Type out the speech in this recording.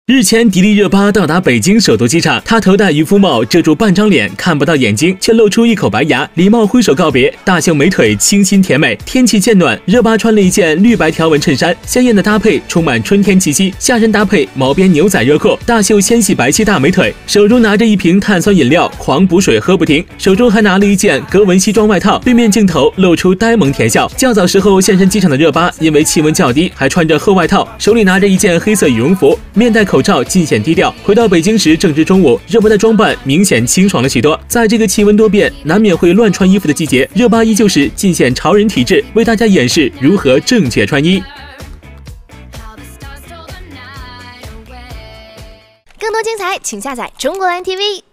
日前，迪丽热巴到达北京首都机场，她头戴渔夫帽遮住半张脸，看不到眼睛，却露出一口白牙，礼貌挥手告别，大秀美腿，清新甜美。天气渐暖，热巴穿了一件绿白条纹衬衫，鲜艳的搭配充满春天气息。下身搭配毛边牛仔热裤，大秀纤细白皙大美腿，手中拿着一瓶碳酸饮料，狂补水喝不停，手中还拿了一件格纹西装外套。对面镜头露出呆萌甜笑。较早时候现身机场的热巴，因为气温较低，还穿着厚外套，手里拿着一件黑色羽绒服，面戴口罩，尽显低调。回到北京时正值中午，热巴的装扮明显清爽了许多。在这个气温多变、难免会乱穿衣服的季节，热巴依旧是尽显潮人体质，为大家演示如何正确穿衣。 更多精彩，请下载中国蓝 TV。